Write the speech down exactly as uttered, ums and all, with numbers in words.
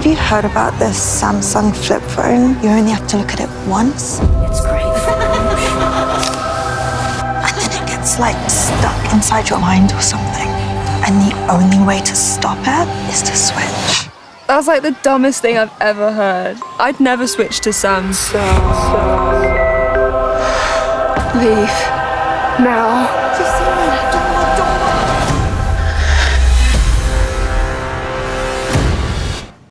Have you heard about this Samsung flip phone? You only have to look at it once. It's great. And then it gets like stuck inside your mind or something. And the only way to stop it is to switch. That's like the dumbest thing I've ever heard. I'd never switch to Samsung. Leave. Now.